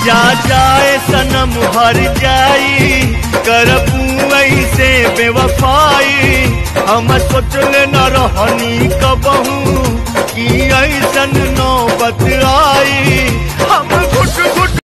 जा जाए सनम हर जाई करबू ऐसे बेवफाई। हम सोचले न रहनी कबहू कि ऐसन नौबत आई।